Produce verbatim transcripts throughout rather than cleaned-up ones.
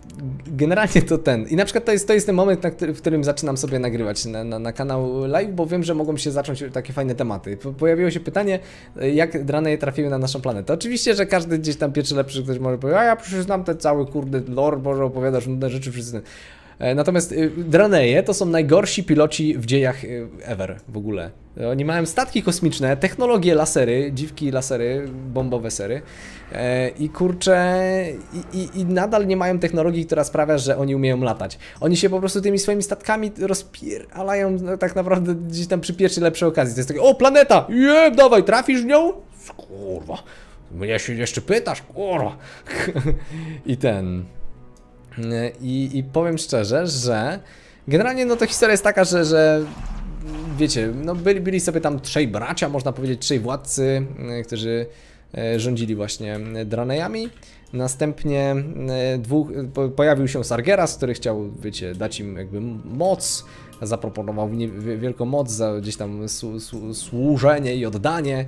generalnie to ten. I na przykład to jest, to jest ten moment, na który, w którym zaczynam sobie nagrywać na, na, na kanał live, bo wiem, że mogą się zacząć takie fajne tematy. Po, pojawiło się pytanie, jak Draneje trafiły na naszą planetę. Oczywiście, że każdy gdzieś tam pierwszy lepszy ktoś może powiedzieć, a ja przecież znam ten cały kurde lore, może opowiadasz nudne rzeczy, wszyscy. Natomiast Draneje to są najgorsi piloci w dziejach ever w ogóle. Oni mają statki kosmiczne, technologie lasery, dziwki lasery, bombowe sery i kurczę, i, i, i nadal nie mają technologii, która sprawia, że oni umieją latać. Oni się po prostu tymi swoimi statkami rozpierdalają no, tak naprawdę gdzieś tam przy pierwszej lepszej okazji. To jest takie, o planeta, je, dawaj, trafisz w nią? Kurwa, mnie się jeszcze pytasz, kurwa. I ten... I, I powiem szczerze, że generalnie no to historia jest taka, że, że wiecie, no byli, byli sobie tam trzej bracia, można powiedzieć trzej władcy, którzy rządzili właśnie Dranejami. Następnie dwóch, pojawił się Sargeras, który chciał, wiecie, dać im jakby moc, zaproponował wielką moc za gdzieś tam służenie i oddanie.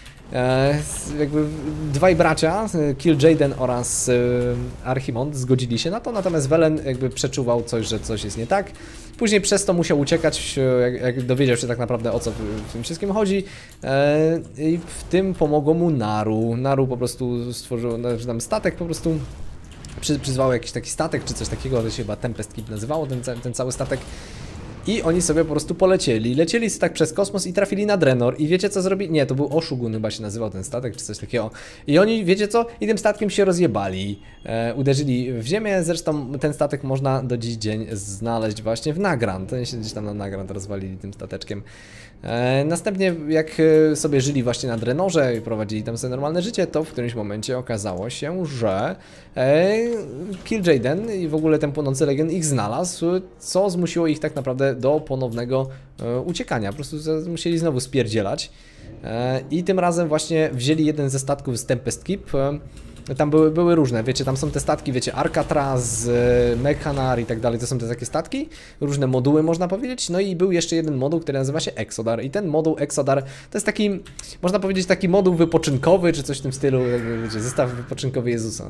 E, jakby dwaj bracia, Kill Jaden oraz e, Archimond zgodzili się na to, natomiast Velen jakby przeczuwał coś, że coś jest nie tak. Później przez to musiał uciekać, jak, jak dowiedział się tak naprawdę o co w, w tym wszystkim chodzi. E, I w tym pomogło mu Naru. Naru po prostu stworzył tam statek, po prostu przy, przyzwał jakiś taki statek czy coś takiego, to się chyba Tempest Keep nazywało, ten, ten cały statek. I oni sobie po prostu polecieli, lecieli sobie tak przez kosmos i trafili na Drenor. I wiecie co zrobili? Nie, to był Oshugun chyba się nazywał ten statek, czy coś takiego. I oni, wiecie co? I tym statkiem się rozjebali. E, uderzyli w ziemię, zresztą ten statek można do dziś dzień znaleźć właśnie w Nagrand. Oni się gdzieś tam na Nagrand rozwalili tym stateczkiem. E, następnie jak sobie żyli właśnie na Drenorze i prowadzili tam sobie normalne życie, to w którymś momencie okazało się, że e, Kill Jaden i w ogóle ten płonący Legion ich znalazł, co zmusiło ich tak naprawdę do ponownego e, uciekania. Po prostu musieli znowu spierdzielać. E, I tym razem właśnie wzięli jeden ze statków z Tempest Keep. E, tam były, były różne, wiecie, tam są te statki, wiecie, Alcatraz, e, Mechanar i tak dalej, to są te takie statki, różne moduły można powiedzieć. No i był jeszcze jeden moduł, który nazywa się Exodar i ten moduł Exodar to jest taki, można powiedzieć, taki moduł wypoczynkowy, czy coś w tym stylu, wiecie, zestaw wypoczynkowy Jezusa.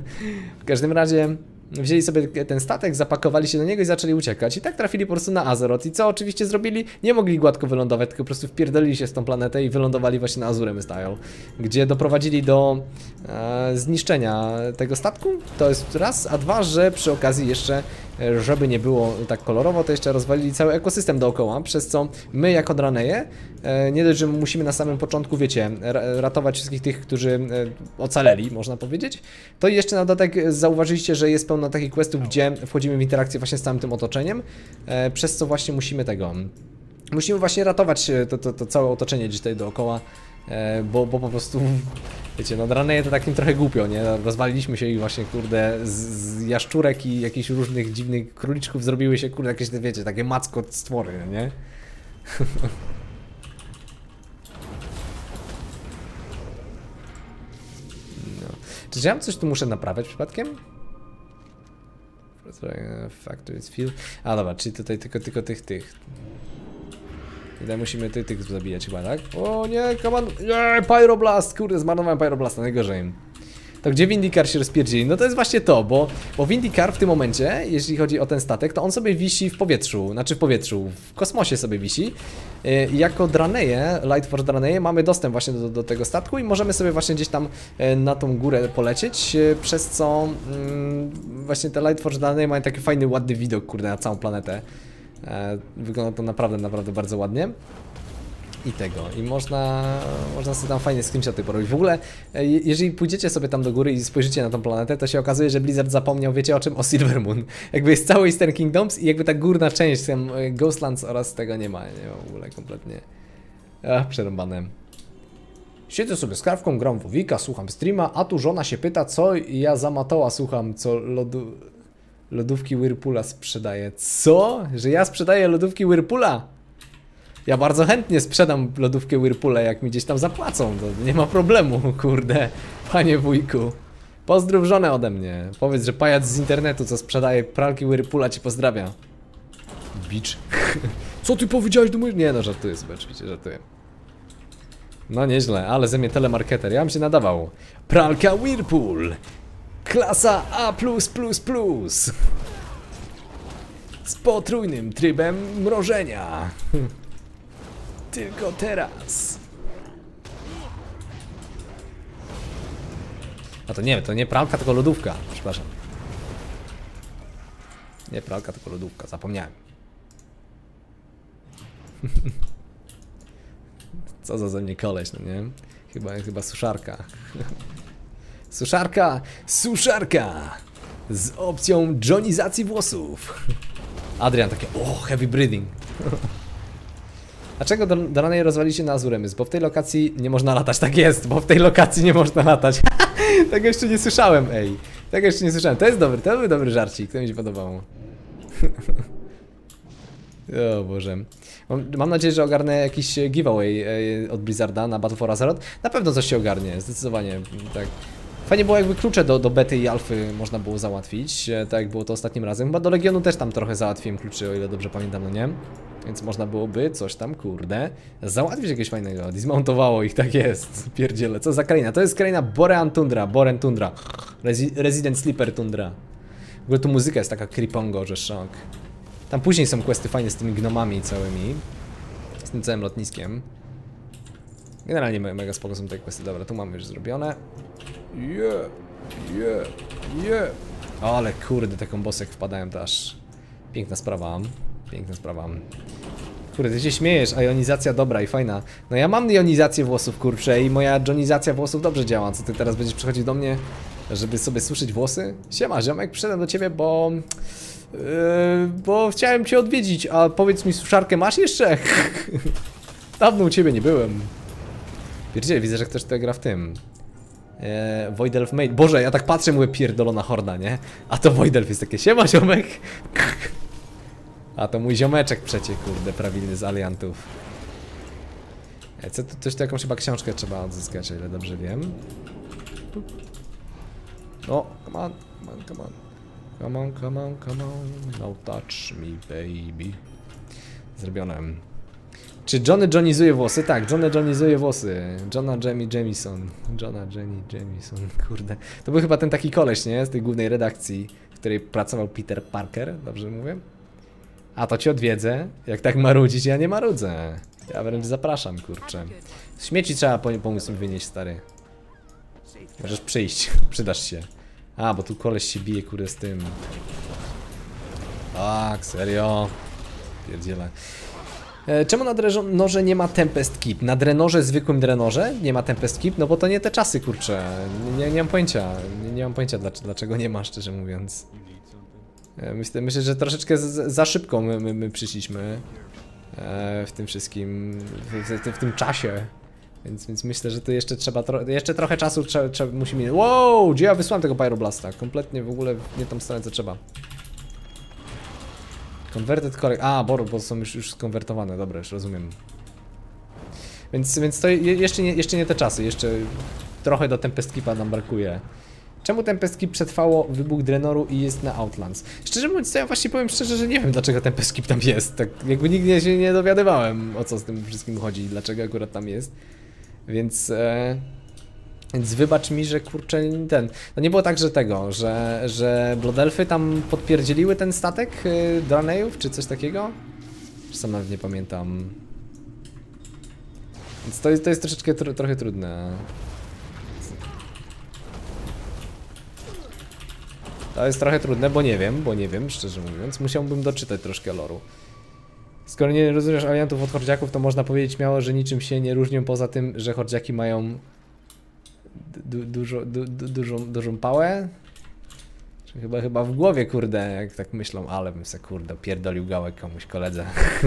W każdym razie wzięli sobie ten statek, zapakowali się do niego i zaczęli uciekać. I tak trafili po prostu na Azeroth. I co oczywiście zrobili? Nie mogli gładko wylądować, tylko po prostu wpierdolili się z tą planetę i wylądowali właśnie na Azurem Style, gdzie doprowadzili do e, zniszczenia tego statku. To jest raz, a dwa, że przy okazji jeszcze, żeby nie było tak kolorowo, to jeszcze rozwalili cały ekosystem dookoła, przez co my jako Draneje, e, nie dość, że musimy na samym początku, wiecie, ratować wszystkich tych, którzy e, ocaleli, można powiedzieć, to jeszcze na dodatek zauważyliście, że jest pełno takich questów, gdzie wchodzimy w interakcję właśnie z całym tym otoczeniem, e, przez co właśnie musimy tego, musimy właśnie ratować to, to, to całe otoczenie gdzieś tutaj dookoła, e, bo, bo po prostu, wiecie, no Draneje to takim trochę głupio, nie? Rozwaliliśmy się i właśnie, kurde, z, z jaszczurek i jakichś różnych dziwnych króliczków zrobiły się, kurde, jakieś, wiecie, takie macko stwory, nie? No. Czy ja coś tu muszę naprawiać przypadkiem? Factories field. A dobra, czyli tutaj tylko, tylko tych, tych. Tutaj musimy tych, tych zabijać chyba, tak? O nie, come on. Nie, Pyroblast, kurde, zmarnowałem Pyroblasta, najgorzej. To gdzie Vindicar się rozpierdzili? No to jest właśnie to, bo, bo Vindicar w tym momencie, jeśli chodzi o ten statek, to on sobie wisi w powietrzu, znaczy w powietrzu, w kosmosie sobie wisi. I jako Draneje, Lightforce Draneje, mamy dostęp właśnie do, do tego statku i możemy sobie właśnie gdzieś tam na tą górę polecieć, przez co mm, właśnie te Lightforce Draneje mają taki fajny, ładny widok, kurde, na całą planetę. Wygląda to naprawdę, naprawdę bardzo ładnie. I tego, i można, można sobie tam fajnie screenshoty porobić. W ogóle, jeżeli pójdziecie sobie tam do góry i spojrzycie na tą planetę, to się okazuje, że Blizzard zapomniał, wiecie o czym? O Silvermoon. Jakby jest cały Eastern Kingdoms i jakby ta górna część, tam Ghostlands oraz tego nie ma, nie ma w ogóle kompletnie. Ach, przerąbane. Siedzę sobie z kawką, gram w Wowika, słucham streama, a tu żona się pyta, co ja za matoła słucham, co lodu... lodówki Whirlpoola sprzedaję. Co? Że ja sprzedaję lodówki Whirlpoola? Ja bardzo chętnie sprzedam lodówkę Whirlpoola, jak mi gdzieś tam zapłacą, to nie ma problemu, kurde, panie wujku. Pozdrów żonę ode mnie. Powiedz, że pajac z internetu, co sprzedaje pralki Whirlpoola, ci pozdrawia. Bicz. Co ty powiedziałeś do mojego... Nie no, żartuję sobie, oczywiście, żartuję. No nieźle, ale ze mnie telemarketer, ja bym się nadawał. Pralka Whirlpool. Klasa A plus plus plus. Z potrójnym trybem mrożenia. Tylko teraz. A to nie, to nie pralka, tylko lodówka. Przepraszam. Nie pralka, tylko lodówka. Zapomniałem. Co za ze mnie koleś, no nie? Chyba, chyba suszarka. Suszarka, suszarka! Z opcją johnizacji włosów. Adrian takie, o, heavy breathing. Dlaczego do, do ranej rozwali się na Azuremys? Bo w tej lokacji nie można latać. Tak jest, bo w tej lokacji nie można latać. Tego jeszcze nie słyszałem, ej. Tego jeszcze nie słyszałem. To jest dobry, to był dobry żarcik, to mi się podobało. O Boże. Mam, mam nadzieję, że ogarnę jakiś giveaway od Blizzarda na Battle for Azeroth. Na pewno coś się ogarnie, zdecydowanie, tak. Fajnie było, jakby klucze do, do bety i alfy można było załatwić, tak jak było to ostatnim razem. Chyba do Legionu też tam trochę załatwiłem kluczy, o ile dobrze pamiętam, no nie? Więc można byłoby coś tam, kurde, załatwić jakiegoś fajnego. Dismountowało ich, tak jest. Pierdziele, co za kraina? To jest kraina Borean Tundra, Boren Tundra. Resi Resident Sleeper Tundra. W ogóle tu muzyka jest taka creepongo, że szok. Tam później są questy fajne z tymi gnomami całymi. Z tym całym lotniskiem. Generalnie mega spoko są te questy. Dobra, tu mamy już zrobione. Yeah, yeah, yeah. Ale kurde, te kombosy jak wpadają to aż... Piękna sprawa. Piękna sprawa. Kurde, ty się śmiejesz, a jonizacja dobra i fajna. No ja mam jonizację włosów, kurczę, i moja jonizacja włosów dobrze działa. Co ty teraz będziesz przychodził do mnie, żeby sobie suszyć włosy? Siema, ziomek, przyszedłem do ciebie, bo... Yy, bo chciałem cię odwiedzić, a powiedz mi, suszarkę masz jeszcze? Dawno u ciebie nie byłem. Pierdziele, widzę, że ktoś tutaj gra w tym. Eee, Voidelf Mate. Boże, ja tak patrzę, mówię, pierdolona horda, nie? A to Voidelf jest takie, siema ziomek. A to mój ziomeczek przecie, kurde, prawilny z aliantów. Eee, co, to, coś tu jakąś chyba książkę trzeba odzyskać, o ile dobrze wiem. O, come on, come on, come on. Come on, come on, come on. No touch me, baby. Zrobione. Czy Johnny Johnizuje włosy? Tak, Johnny Johnizuje włosy. Johna Jamie Jamison. Johna Jenny Jamison, kurde. To był chyba ten taki koleś, nie? Z tej głównej redakcji, w której pracował Peter Parker, dobrze mówię? A to cię odwiedzę. Jak tak marudzić, ja nie marudzę. Ja wręcz zapraszam, kurczę. Śmieci trzeba pomóc mi wynieść, stary. Możesz przyjść, przydasz się. A, bo tu koleś się bije, kurde, z tym. Tak, serio. Pierdziele. E, czemu na drenorze nie ma Tempest Keep? Na drenorze, zwykłym drenorze nie ma Tempest Keep? No bo to nie te czasy, kurczę. Nie, nie, nie mam pojęcia. Nie, nie mam pojęcia, dlaczego, dlaczego nie ma, szczerze mówiąc. E, myślę, myślę, że troszeczkę z, za szybko my, my, my przyszliśmy. E, w tym wszystkim, w, w, w tym czasie. Więc, więc myślę, że to jeszcze trzeba, tro jeszcze trochę czasu trzeba, trzeba, musimy... Wow, gdzie ja wysłałem tego Pyroblasta? Kompletnie w ogóle nie tą stronę, co trzeba. Converted correct. A, bo, bo są już, już skonwertowane, dobra, już rozumiem. Więc, więc to je, jeszcze, nie, jeszcze nie te czasy, jeszcze trochę do Tempest Keepa nam brakuje. Czemu Tempest Keep przetrwało wybuch Drenoru i jest na Outlands? Szczerze mówiąc, to ja właśnie powiem szczerze, że nie wiem, dlaczego Tempest Keep tam jest. Tak jakby nigdy się nie dowiadywałem, o co z tym wszystkim chodzi, dlaczego akurat tam jest. Więc, e, więc wybacz mi, że kurczę ten... No nie było tak, że tego, że, że Blood-Elfy tam podpierdzieliły ten statek e, Draeneiów, czy coś takiego? Czy sam nawet nie pamiętam. Więc to jest, to jest troszeczkę tro, trochę trudne. To jest trochę trudne, bo nie wiem, bo nie wiem, szczerze mówiąc. Musiałbym doczytać troszkę loru. Skoro nie rozumiesz aliantów od hordziaków, to można powiedzieć śmiało, że niczym się nie różnią poza tym, że hordziaki mają du dużo, du du dużą, dużą pałę. Czy chyba, chyba w głowie, kurde, jak tak myślą, ale bym se, kurde, pierdolił gałek komuś koledze.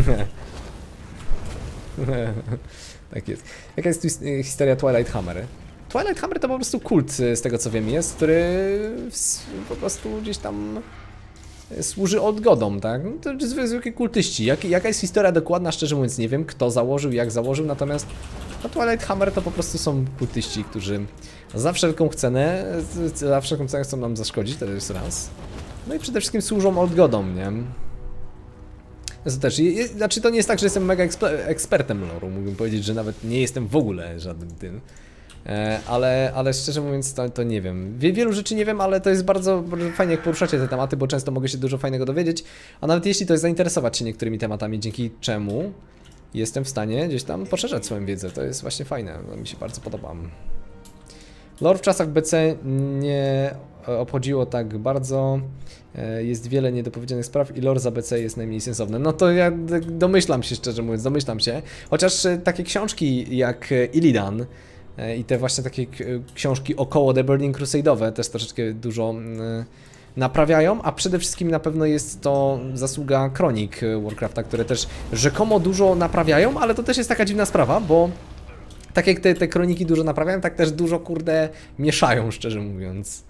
Tak jest. Jaka jest tu historia Twilight Hammer? Twilight Hammer to po prostu kult, z tego co wiem, jest, który po prostu gdzieś tam służy odgodom, tak? No to zwykli kultyści. Jak, jaka jest historia dokładna, szczerze mówiąc nie wiem, kto założył, jak założył, natomiast no, Twilight Hammer to po prostu są kultyści, którzy za wszelką cenę, za wszelką cenę chcą nam zaszkodzić, to jest raz. No i przede wszystkim służą odgodom, nie? To też, znaczy to nie jest tak, że jestem mega eksper ekspertem loru, mógłbym powiedzieć, że nawet nie jestem w ogóle żadnym tym. E, ale, ale szczerze mówiąc to, to nie wiem. Wie, wielu rzeczy nie wiem, ale to jest bardzo, bardzo fajnie jak poruszacie te tematy, bo często mogę się dużo fajnego dowiedzieć, a nawet jeśli to jest zainteresować się niektórymi tematami, dzięki czemu jestem w stanie gdzieś tam poszerzać swoją wiedzę. To jest właśnie fajne, to mi się bardzo podoba. Lore w czasach B C nie obchodziło tak bardzo, jest wiele niedopowiedzianych spraw i lore za B C jest najmniej sensowne. No to ja domyślam się, szczerze mówiąc, domyślam się. Chociaż takie książki jak Illidan i te właśnie takie książki około The Burning Crusade'owe też troszeczkę dużo naprawiają, a przede wszystkim na pewno jest to zasługa kronik Warcrafta, które też rzekomo dużo naprawiają, ale to też jest taka dziwna sprawa, bo tak jak te, te kroniki dużo naprawiają, tak też dużo, kurde, mieszają, szczerze mówiąc.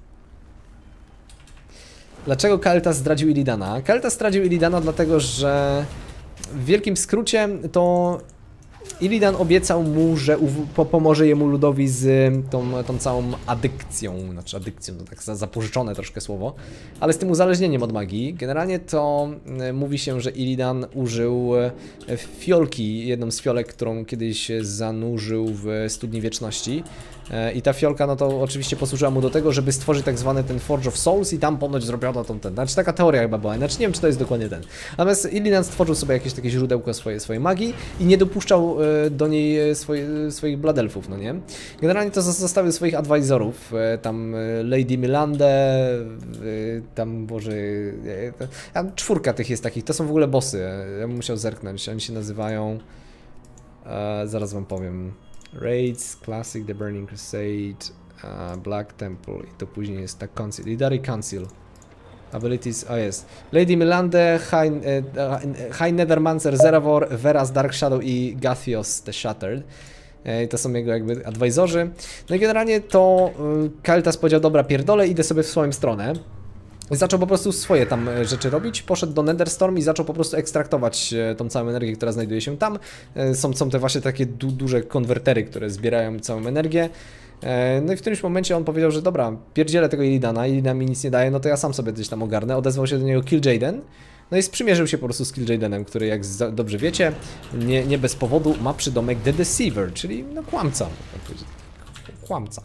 Dlaczego Kael'thas zdradził Illidana? Kael'thas zdradził Illidana dlatego, że w wielkim skrócie to Illidan obiecał mu, że po pomoże jemu ludowi z tą, tą całą adykcją, znaczy adykcją, to tak zapożyczone troszkę słowo, ale z tym uzależnieniem od magii. Generalnie to mówi się, że Illidan użył fiolki, jedną z fiolek, którą kiedyś zanurzył w studni wieczności. I ta fiolka, no to oczywiście posłużyła mu do tego, żeby stworzyć tak zwany ten Forge of Souls i tam ponoć zrobiono tą ten, znaczy taka teoria chyba była, znaczy nie wiem, czy to jest dokładnie ten. Natomiast Illidan stworzył sobie jakieś takie źródełko swojej, swojej magii i nie dopuszczał do niej swoje, swoich bladelfów, no nie? Generalnie to zostawił swoich advisorów, tam Lady Myrlandę, tam, boże, tam czwórka tych jest takich, to są w ogóle bossy, ja bym musiał zerknąć, oni się nazywają, e, zaraz wam powiem. Raids, Classic, The Burning Crusade, uh, Black Temple i to później jest tak Council, Illidari Council. Abilities, o jest. Lady Myrlande, High, uh, High Nethermancer, Zeravor, Veras, Dark Shadow i Gathios the Shattered. I to są jego jakby advisorzy. No i generalnie to uh, Kael'thas powiedział, dobra, pierdolę, idę sobie w swoją stronę. Zaczął po prostu swoje tam rzeczy robić, poszedł do Netherstorm i zaczął po prostu ekstraktować tą całą energię, która znajduje się tam. Są, są te właśnie takie du duże konwertery, które zbierają całą energię. No i w którymś momencie on powiedział, że dobra, pierdzielę tego Illidana, Illidan mi nic nie daje, no to ja sam sobie gdzieś tam ogarnę. Odezwał się do niego Kil'jaeden, no i sprzymierzył się po prostu z Kil'jaedenem, który, jak dobrze wiecie, nie, nie bez powodu ma przydomek The Deceiver, czyli no kłamca. Kłamca.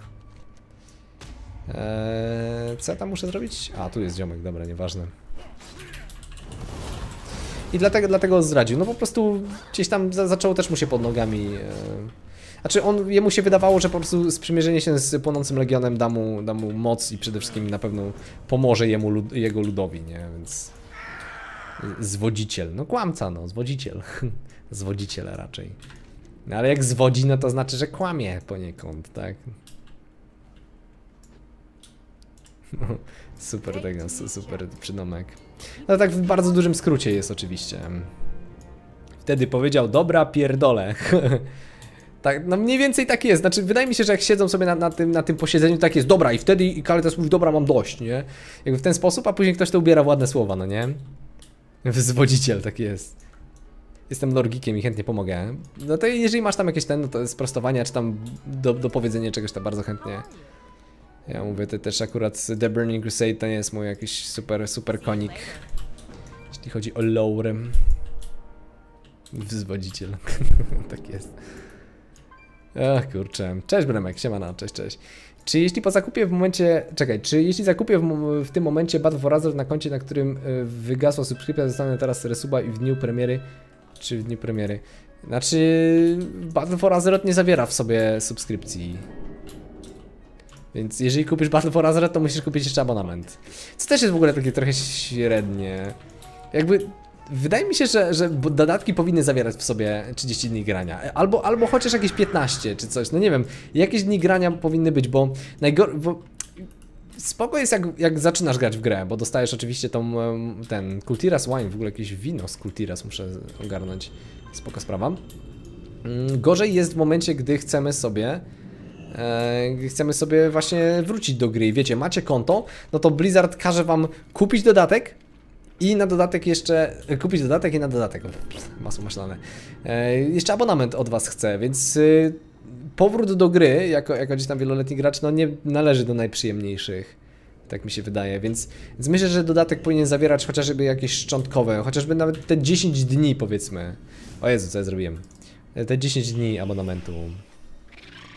Eee, co ja tam muszę zrobić? A, tu jest ziomek, dobra, nieważne. I dlatego, dlatego zdradził. No po prostu gdzieś tam za, zaczęło też mu się pod nogami. Eee... Znaczy on, jemu się wydawało, że po prostu sprzymierzenie się z płonącym legionem da mu, da mu moc i przede wszystkim na pewno pomoże jemu, lud, jego ludowi, nie? Więc... Zwodziciel. No kłamca, no, zwodziciel. Zwodziciel raczej. No, ale jak zwodzi, no to znaczy, że kłamie poniekąd, tak? Super tego, super przydomek. No tak w bardzo dużym skrócie jest oczywiście. Wtedy powiedział, dobra, pierdolę. Tak, no mniej więcej tak jest, znaczy wydaje mi się, że jak siedzą sobie na, na, tym, na tym posiedzeniu, tak jest, dobra, i wtedy i Kael'thas mówi, dobra, mam dość, nie? Jakby w ten sposób, a później ktoś to ubiera w ładne słowa, no nie? Zwodziciel, tak jest. Jestem lorgikiem i chętnie pomogę. No to jeżeli masz tam jakieś ten, no to sprostowania, czy tam do, do powiedzenia czegoś, to bardzo chętnie. Ja mówię, to też akurat The Burning Crusade to nie jest mój jakiś super, super konik, jeśli chodzi o lore. Wzwodziciel. Tak jest. Ach kurczę. Cześć Bremek, siemano, cześć, cześć. Czy jeśli po zakupie w momencie... Czekaj, czy jeśli zakupię w, w tym momencie Battle for Azeroth na koncie, na którym wygasła subskrypcja, zostanę teraz resuba i w dniu premiery... Czy w dniu premiery? Znaczy... Battle for Azeroth nie zawiera w sobie subskrypcji. Więc jeżeli kupisz Battle for Azeroth, to musisz kupić jeszcze abonament. Co też jest w ogóle takie trochę średnie. Jakby... Wydaje mi się, że, że dodatki powinny zawierać w sobie trzydzieści dni grania. Albo, albo chociaż jakieś piętnaście czy coś. No nie wiem, jakieś dni grania powinny być, bo najgor... Bo spoko jest jak, jak zaczynasz grać w grę, bo dostajesz oczywiście tą, ten Kultiras Wine, w ogóle jakieś wino z Kultiras muszę ogarnąć. Spoko sprawa. Gorzej jest w momencie, gdy chcemy sobie e, chcemy sobie właśnie wrócić do gry. Wiecie, macie konto, no to Blizzard każe wam kupić dodatek i na dodatek jeszcze, kupić dodatek i na dodatek, masło maślane, e, jeszcze abonament od was chce, więc y, powrót do gry, jako, jako gdzieś tam wieloletni gracz, no nie należy do najprzyjemniejszych, tak mi się wydaje, więc, więc myślę, że dodatek powinien zawierać chociażby jakieś szczątkowe, chociażby nawet te dziesięć dni powiedzmy. O Jezu, co ja zrobiłem? Te dziesięć dni abonamentu.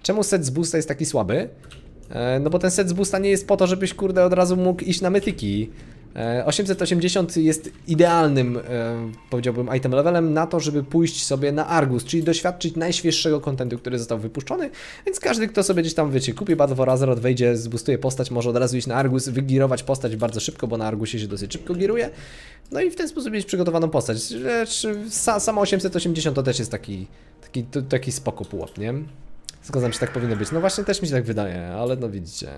Czemu set z boosta jest taki słaby? E, no bo ten set z boosta nie jest po to, żebyś kurde od razu mógł iść na mytyki. E, osiemset osiemdziesiąt jest idealnym, e, powiedziałbym, item levelem na to, żeby pójść sobie na Argus, czyli doświadczyć najświeższego kontentu, który został wypuszczony, więc każdy, kto sobie gdzieś tam, wiecie, kupi Battle for Azeroth, wejdzie, zboostuje postać, może od razu iść na Argus, wygirować postać bardzo szybko, bo na Argusie się dosyć szybko giruje, no i w ten sposób mieć przygotowaną postać. Lecz samo osiemset osiemdziesiąt to też jest taki, taki, to, taki spoko pułap, nie? Zgadzam się, tak powinno być. No właśnie też mi się tak wydaje, ale no widzicie.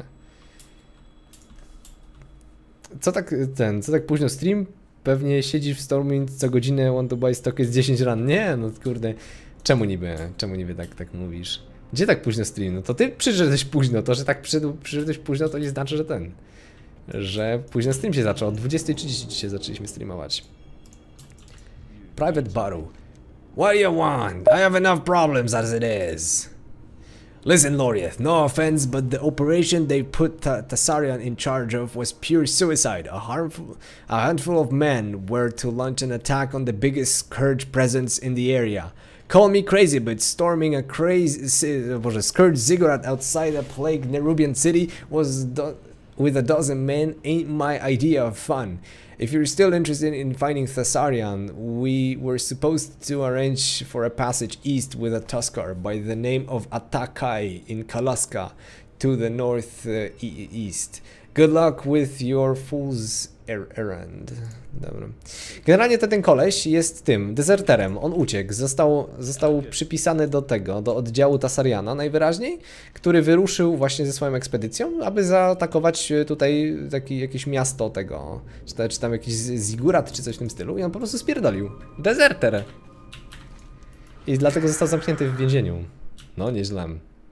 Co tak ten, co tak późno stream? Pewnie siedzisz w Stormwind co godzinę, want to buy stock jest dziesięć ran. Nie, no kurde. Czemu niby, czemu niby tak, tak mówisz? Gdzie tak późno stream? No to ty przyszedłeś późno, to że tak przyszedł, przyszedłeś późno to nie znaczy, że ten. Że późno stream się zaczął, od dwudziestej trzydzieści dzisiaj zaczęliśmy streamować. Private Battle. What do you want? I have enough problems as it is. Listen, Loriath, no offense, but the operation they put Tassarian in charge of was pure suicide. A harmful, a handful of men were to launch an attack on the biggest scourge presence in the area. Call me crazy, but storming a crazy, was a scourge ziggurat outside a plagued Nerubian city was do with a dozen men ain't my idea of fun. If you're still interested in finding Thessarian, we were supposed to arrange for a passage east with a Tuskar by the name of Atakai in Kalaska to the north uh, e east. Good luck with your fool's er errand. Dobra. Generalnie to ten koleś jest tym, dezerterem, on uciekł, został, został przypisany do tego, do oddziału Tassariana najwyraźniej, który wyruszył właśnie ze swoją ekspedycją, aby zaatakować tutaj taki, jakieś miasto tego, czy, ta, czy tam jakiś zigurat, czy coś w tym stylu i on po prostu spierdolił. Dezerter! I dlatego został zamknięty w więzieniu. No, nieźle.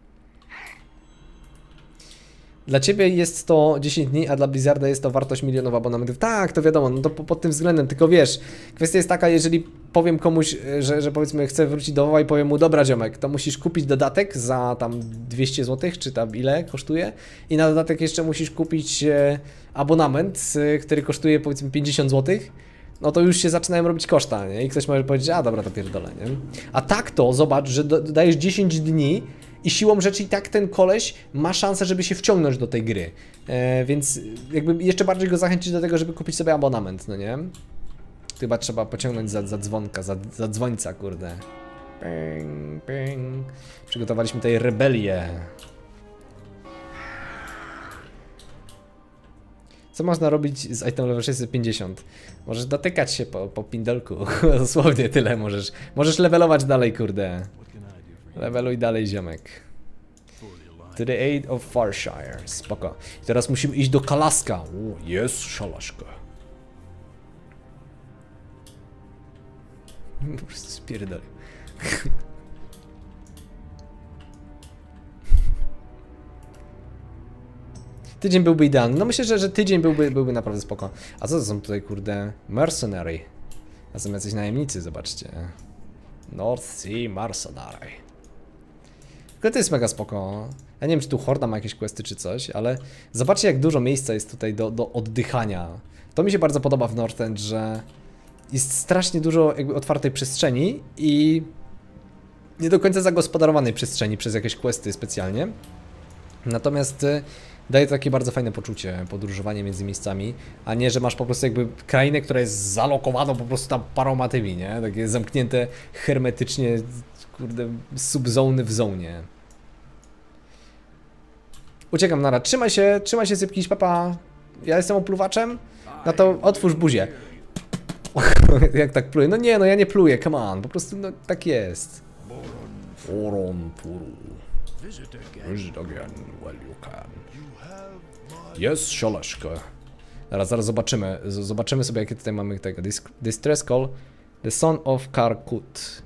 Dla ciebie jest to dziesięć dni, a dla Blizzarda jest to wartość milionów abonamentów. Tak, to wiadomo, no to po, pod tym względem, tylko wiesz, kwestia jest taka, jeżeli powiem komuś, że, że powiedzmy chcę wrócić do WoWa i powiem mu, dobra ziomek, to musisz kupić dodatek za tam dwieście złotych, czy tam ile kosztuje i na dodatek jeszcze musisz kupić e, abonament, e, który kosztuje powiedzmy pięćdziesiąt złotych, no to już się zaczynają robić koszta, nie? I ktoś może powiedzieć, a dobra, to pierdolę, nie? A tak to, zobacz, że dodajesz dziesięć dni i siłą rzeczy i tak ten koleś ma szansę, żeby się wciągnąć do tej gry. E, więc jakby jeszcze bardziej go zachęcić do tego, żeby kupić sobie abonament, no nie? Chyba trzeba pociągnąć za, za dzwonka, za, za dzwońca, kurde. Ping, ping. Przygotowaliśmy tutaj rebelię. Co można robić z item level sześćset pięćdziesiąt? Możesz dotykać się po, po pindelku. Dosłownie tyle możesz. Możesz levelować dalej, kurde. Leveluj dalej, ziomek. To the aid of Farshire. Spoko. I teraz musimy iść do Kalaska. Jest szalaszka. Po prostu spierdolę. Tydzień byłby idealny. No myślę, że, że tydzień byłby, byłby naprawdę spoko. A co to są tutaj, kurde? Mercenary. A są jacyś najemnicy, zobaczcie. North Sea Mercenary. Tylko to jest mega spoko. Ja nie wiem, czy tu Horda ma jakieś questy czy coś, ale zobaczcie, jak dużo miejsca jest tutaj do, do oddychania. To mi się bardzo podoba w Northrend, że jest strasznie dużo jakby otwartej przestrzeni i nie do końca zagospodarowanej przestrzeni przez jakieś questy specjalnie. Natomiast daje to takie bardzo fajne poczucie, podróżowanie między miejscami, a nie, że masz po prostu jakby krainę, która jest zalokowana po prostu tam paroma tymi, nie? Takie zamknięte hermetycznie, kurde, subzony w zonie. Uciekam, nara. Trzymaj się, trzymaj się, Sypkiś, papa. Ja jestem opluwaczem? No to otwórz buzię. Jak tak pluję? No nie, no ja nie pluję, come on. Po prostu, no tak jest. Foron, puru. Visit again, well you can. Jest szalaszka. Zaraz, zaraz zobaczymy. Zobaczymy sobie, jakie tutaj mamy tego. Distress call. The son of Karkut.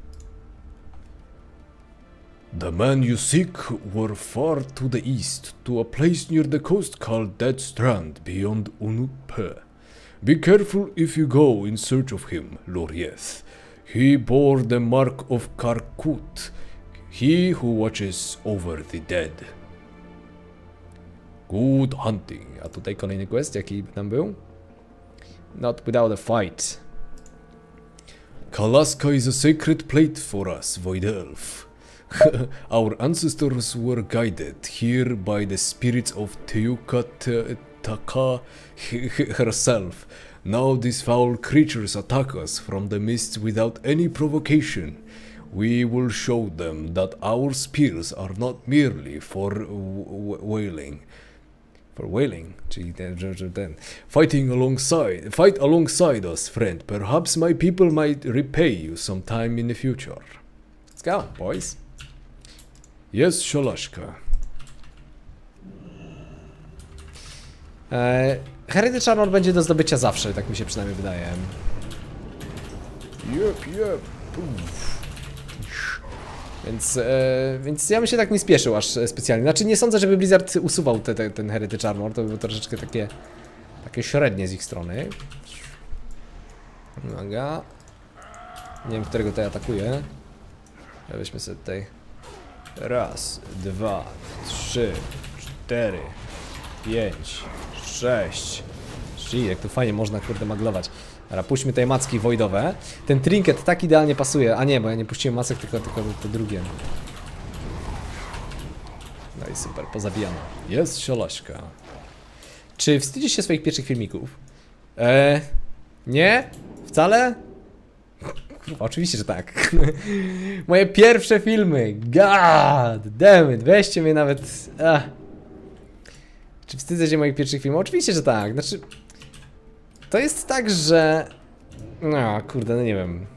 The men you seek were far to the east, to a place near the coast called Dead Strand, beyond Unupe. Be careful if you go in search of him, Loriath. He bore the mark of Karkut, he who watches over the dead. Good hunting. A tutaj kolejny quest, jaki tam był? Not without a fight. Kalaska is a sacred plate for us, Void Elf. Our ancestors were guided here by the spirits of Teyukataka herself. Now these foul creatures attack us from the mists without any provocation. We will show them that our spears are not merely for wailing. For wailing, czyli ten, że, że ten. Fighting alongside, fight alongside us, friend. Perhaps my people might repay you sometime in the future. Let's go, boys. Jest Szolaszka. Eee, Heritage Armor będzie do zdobycia zawsze, tak mi się przynajmniej wydaje. Jep, jep. Uff. Więc, e, więc ja bym się tak nie spieszył aż specjalnie. Znaczy nie sądzę, żeby Blizzard usuwał te, te, ten Heritage Armor. To by było troszeczkę takie, takie średnie z ich strony. Uwaga. Nie wiem, którego tutaj atakuje. Weźmy sobie tutaj. Raz, dwa, trzy, cztery, pięć, sześć. Czyli jak tu fajnie można, kurde, maglować. Dobra, puśćmy tutaj macki wojdowe. Ten trinket tak idealnie pasuje. A nie, bo ja nie puściłem macek, tylko, tylko to drugie. No i super, pozabijano. Jest Siolaśka. Czy wstydzisz się swoich pierwszych filmików? Eee, nie? Wcale? Kurwa, oczywiście, że tak. Moje pierwsze filmy. God damn it. Weźcie mnie nawet... Ach. Czy wstydzę się moich pierwszych filmów? Oczywiście, że tak. Znaczy... To jest tak, że... No, kurde, no nie wiem.